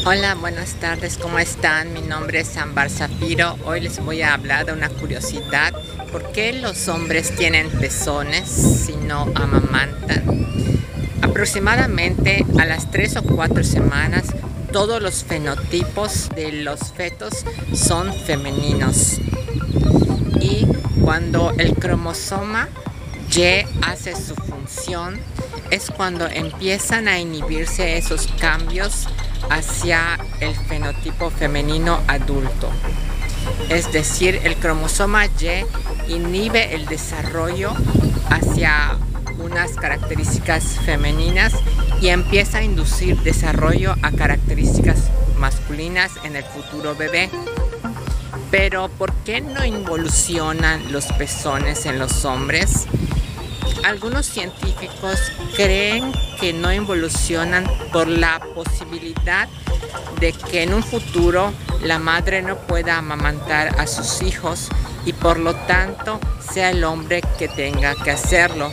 Hola, buenas tardes, ¿cómo están? Mi nombre es Ámbar Zafiro. Hoy les voy a hablar de una curiosidad. ¿Por qué los hombres tienen pezones si no amamantan? Aproximadamente a las 3 o 4 semanas, todos los fenotipos de los fetos son femeninos. Y cuando el cromosoma Y hace su función, es cuando empiezan a inhibirse esos cambios hacia el fenotipo femenino adulto. Es decir, el cromosoma Y inhibe el desarrollo hacia unas características femeninas y empieza a inducir desarrollo a características masculinas en el futuro bebé. Pero ¿por qué no involucionan los pezones en los hombres? Algunos científicos creen que no involucionan por la posibilidad de que en un futuro la madre no pueda amamantar a sus hijos y por lo tanto sea el hombre que tenga que hacerlo.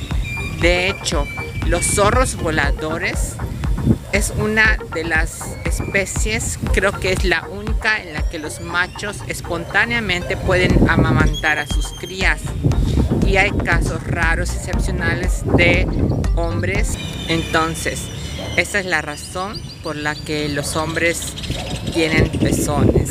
De hecho, los zorros voladores es una de las especies, creo que es la única en la que los machos espontáneamente pueden amamantar a sus crías. Y hay casos raros, excepcionales de hombres. Entonces, esa es la razón por la que los hombres tienen pezones.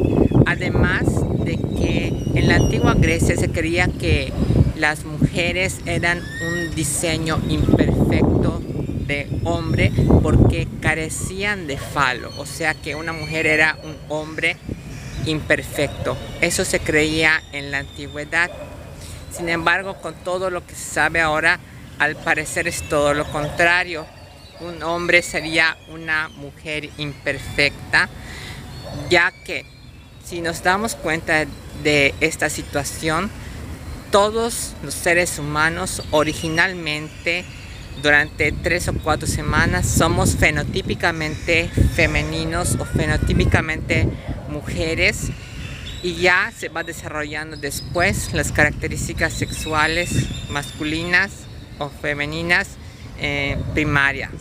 Además de que en la antigua Grecia se creía que las mujeres eran un diseño imperfecto de hombre porque carecían de falo, o sea que una mujer era un hombre imperfecto. Eso se creía en la antigüedad. Sin embargo, con todo lo que se sabe ahora, al parecer es todo lo contrario. Un hombre sería una mujer imperfecta, ya que si nos damos cuenta de esta situación, todos los seres humanos originalmente durante 3 o 4 semanas somos fenotípicamente femeninos o fenotípicamente mujeres. Y ya se va desarrollando después las características sexuales masculinas o femeninas primarias.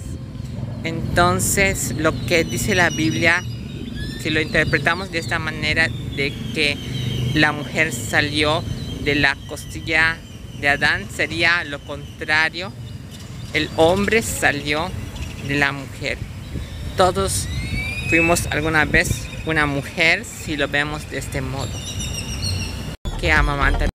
Entonces, lo que dice la Biblia, si lo interpretamos de esta manera, de que la mujer salió de la costilla de Adán, sería lo contrario. El hombre salió de la mujer. Todos fuimos alguna vez una mujer si lo vemos de este modo. Que amamantan